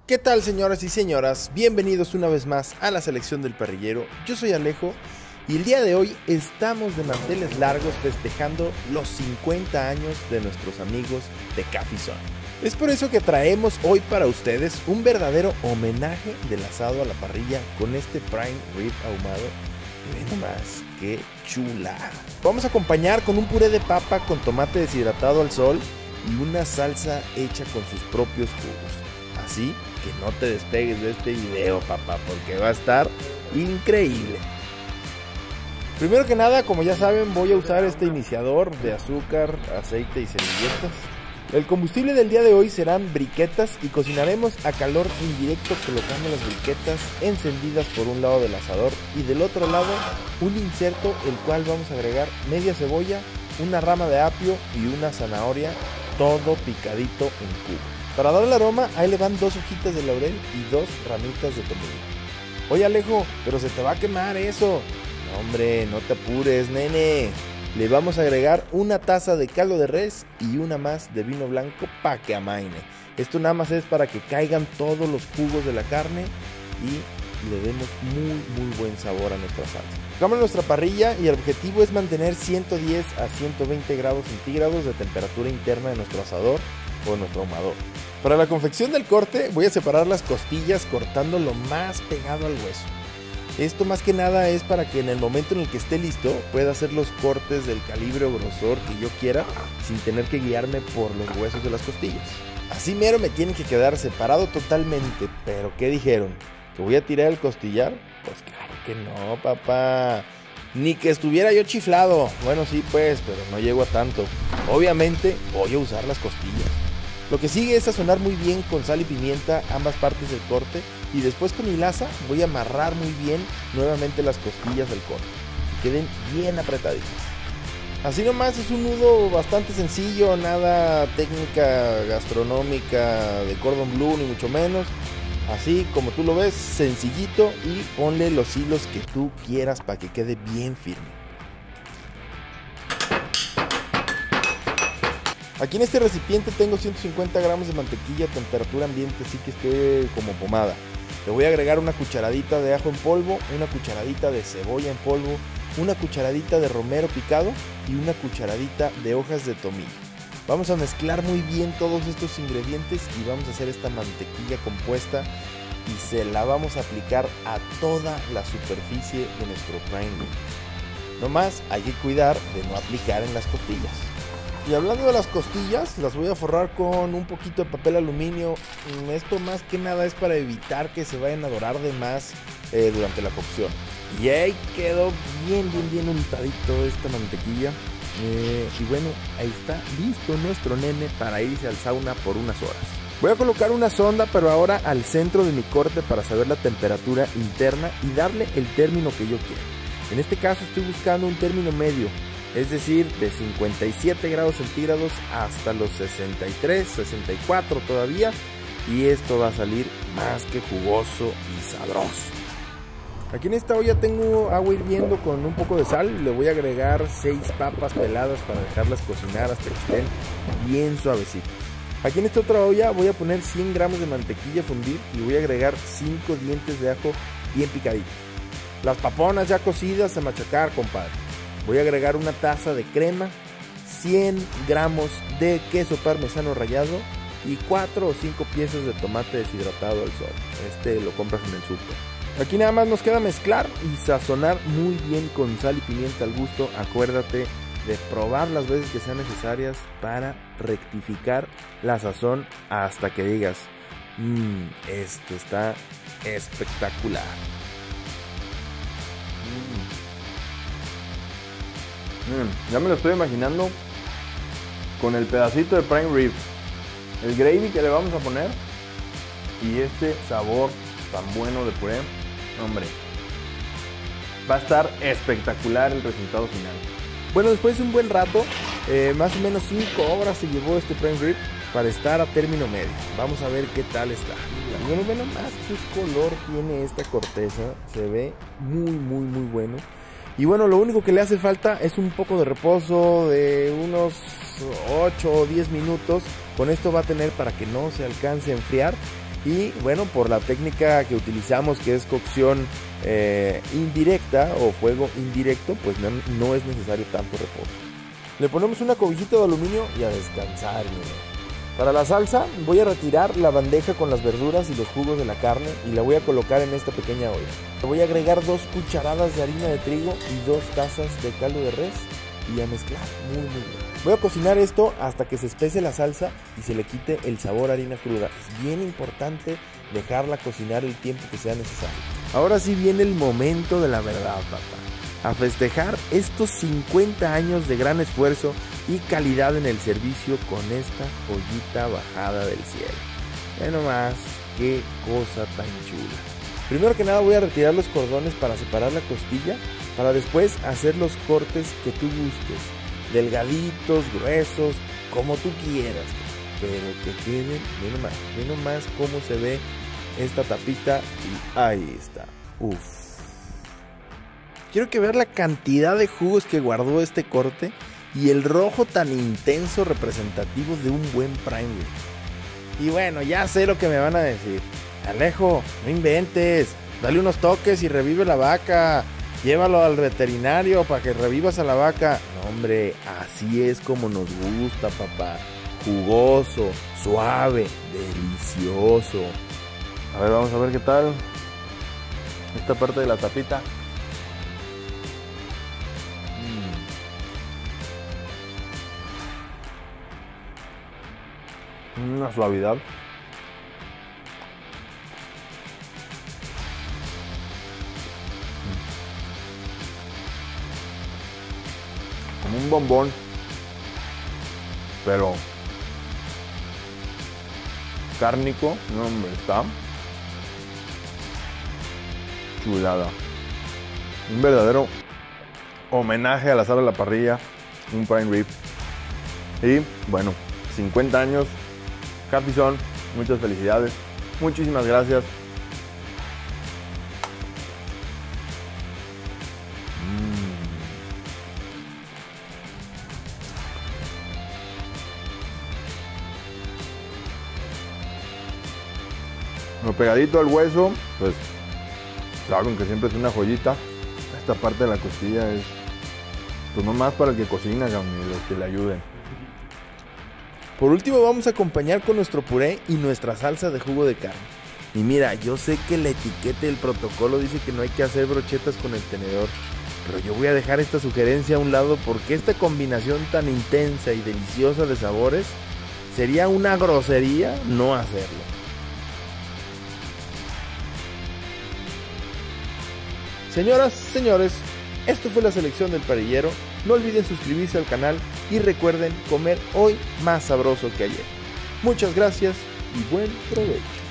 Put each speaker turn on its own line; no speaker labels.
¿Qué tal, señoras y señoras? Bienvenidos una vez más a la selección del parrillero. Yo soy Alejo y el día de hoy estamos de manteles largos festejando los 50 años de nuestros amigos de Capizón. Es por eso que traemos hoy para ustedes un verdadero homenaje del asado a la parrilla con este prime rib ahumado. Ven nomás, qué chula. Vamos a acompañar con un puré de papa con tomate deshidratado al sol y una salsa hecha con sus propios jugos. Así que no te despegues de este video, papá, porque va a estar increíble. Primero que nada, como ya saben, voy a usar este iniciador de azúcar, aceite y servilletas. El combustible del día de hoy serán briquetas y cocinaremos a calor indirecto colocando las briquetas encendidas por un lado del asador y del otro lado un inserto el cual vamos a agregar media cebolla, una rama de apio y una zanahoria, todo picadito en cubos. Para dar el aroma, ahí le van 2 hojitas de laurel y 2 ramitas de tomillo. Oye Alejo, pero se te va a quemar eso. No hombre, no te apures, nene. Le vamos a agregar una taza de caldo de res y una más de vino blanco para que amaine. Esto nada más es para que caigan todos los jugos de la carne y le demos muy buen sabor a nuestra salsa. Colocamos nuestra parrilla y el objetivo es mantener 110 a 120 grados centígrados de temperatura interna de nuestro asador o nuestro ahumador. Para la confección del corte voy a separar las costillas cortando lo más pegado al hueso. Esto más que nada es para que en el momento en el que esté listo pueda hacer los cortes del calibre o grosor que yo quiera sin tener que guiarme por los huesos de las costillas. Así mero me tiene que quedar separado totalmente, pero ¿qué dijeron? ¿Que voy a tirar el costillar? Pues claro que no, papá. Ni que estuviera yo chiflado. Bueno, sí pues, pero no llego a tanto. Obviamente voy a usar las costillas. Lo que sigue es sazonar muy bien con sal y pimienta ambas partes del corte y después con hilaza voy a amarrar muy bien nuevamente las costillas del corte, que queden bien apretaditas. Así nomás es un nudo bastante sencillo, nada técnica gastronómica de cordon bleu ni mucho menos. Así como tú lo ves, sencillito, y ponle los hilos que tú quieras para que quede bien firme. Aquí en este recipiente tengo 150 gramos de mantequilla a temperatura ambiente, así que esté como pomada. Le voy a agregar una cucharadita de ajo en polvo, una cucharadita de cebolla en polvo, una cucharadita de romero picado y una cucharadita de hojas de tomillo. Vamos a mezclar muy bien todos estos ingredientes y vamos a hacer esta mantequilla compuesta y se la vamos a aplicar a toda la superficie de nuestro prime rib. No más hay que cuidar de no aplicar en las costillas. Y hablando de las costillas, las voy a forrar con un poquito de papel aluminio. Esto más que nada es para evitar que se vayan a dorar de más durante la cocción. Y ahí quedó bien untadito esta mantequilla. Y bueno, ahí está listo nuestro nene para irse al sauna por unas horas. Voy a colocar una sonda, pero ahora al centro de mi corte para saber la temperatura interna y darle el término que yo quiero. En este caso estoy buscando un término medio. Es decir, de 57 grados centígrados hasta los 63, 64 todavía. Y esto va a salir más que jugoso y sabroso. Aquí en esta olla tengo agua hirviendo con un poco de sal. Le voy a agregar 6 papas peladas para dejarlas cocinar hasta que estén bien suavecitas. Aquí en esta otra olla voy a poner 100 gramos de mantequilla a fundir y voy a agregar 5 dientes de ajo bien picaditos. Las paponas ya cocidas a machacar, compadre. Voy a agregar una taza de crema, 100 gramos de queso parmesano rallado y 4 o 5 piezas de tomate deshidratado al sol. Este lo compras en el súper. Aquí nada más nos queda mezclar y sazonar muy bien con sal y pimienta al gusto. Acuérdate de probar las veces que sean necesarias para rectificar la sazón hasta que digas, esto está espectacular. Ya me lo estoy imaginando con el pedacito de prime rib, el gravy que le vamos a poner y este sabor tan bueno de puré. Hombre, va a estar espectacular el resultado final. Bueno, después de un buen rato, más o menos 5 horas se llevó este prime rib para estar a término medio. Vamos a ver qué tal está. Bueno, más qué color tiene esta corteza, se ve muy bueno. Y bueno, lo único que le hace falta es un poco de reposo de unos 8 o 10 minutos. Con esto va a tener para que no se alcance a enfriar. Y bueno, por la técnica que utilizamos, que es cocción indirecta o fuego indirecto, pues no es necesario tanto reposo. Le ponemos una cobijita de aluminio y a descansar, miren. Para la salsa voy a retirar la bandeja con las verduras y los jugos de la carne y la voy a colocar en esta pequeña olla. Le voy a agregar 2 cucharadas de harina de trigo y 2 tazas de caldo de res y a mezclar muy bien. Voy a cocinar esto hasta que se espese la salsa y se le quite el sabor a harina cruda. Es bien importante dejarla cocinar el tiempo que sea necesario. Ahora sí viene el momento de la verdad, papá. A festejar estos 50 años de gran esfuerzo y calidad en el servicio con esta joyita bajada del cielo. Ve nomás, qué cosa tan chula. Primero que nada voy a retirar los cordones para separar la costilla, para después hacer los cortes que tú gustes. Delgaditos, gruesos, como tú quieras. Pero que queden, ve nomás cómo se ve esta tapita y ahí está. Uf. Quiero que vean la cantidad de jugos que guardó este corte y el rojo tan intenso representativo de un buen prime rib. Y bueno, ya sé lo que me van a decir. Alejo, no inventes, dale unos toques y revive la vaca. Llévalo al veterinario para que revivas a la vaca. No, hombre, así es como nos gusta, papá. Jugoso, suave, delicioso. A ver, vamos a ver qué tal esta parte de la tapita. Una suavidad. Como un bombón, pero cárnico. No, hombre, está chulada. Un verdadero homenaje al asar a la parrilla, un prime rib. Y bueno, 50 años, Capizón, muchas felicidades, muchísimas gracias. Lo pegadito al hueso, pues saben que siempre es una joyita. Esta parte de la costilla es pues nomás para el que cocina, y los que le ayuden. Por último vamos a acompañar con nuestro puré y nuestra salsa de jugo de carne. Y mira, yo sé que la etiqueta del protocolo dice que no hay que hacer brochetas con el tenedor, pero yo voy a dejar esta sugerencia a un lado porque esta combinación tan intensa y deliciosa de sabores sería una grosería no hacerlo. Señoras, señores, esto fue la selección del parrillero. No olviden suscribirse al canal y recuerden comer hoy más sabroso que ayer. Muchas gracias y buen provecho.